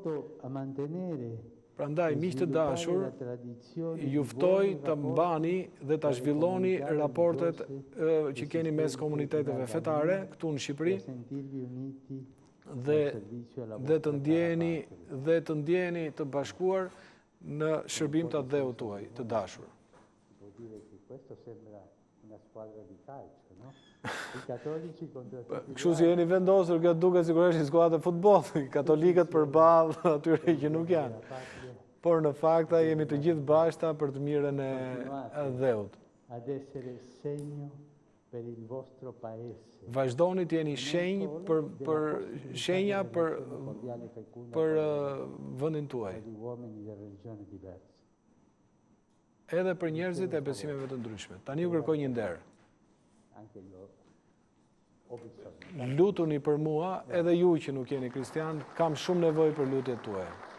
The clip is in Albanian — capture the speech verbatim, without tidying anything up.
Prandaj, miq të dashur, ju ftoj të mbani dhe të zhvilloni raportet që keni mes komuniteteve fetare këtu në Shqipëri dhe, dhe të ndjeni dhe të ndjeni të bashkuar në shërbim të dheut tuaj, të dashur. Kështu si jeni vendosur, këtë duket sigurisht një skuadër futbolli, katolikët përballë atyre që nuk janë. Por në fakta jemi të gjithë bashkëta për të mirën e dheut. Vazhdoni të jeni shenjë për, për shenja për, për uh, vendin tuaj. Edhe për njerëzit e besimeve të ndryshme. Tani ju kërkoj një nder. Lutuni për mua, edhe ju që nuk jeni kristian, kam shumë nevojë për lutjet tuaja.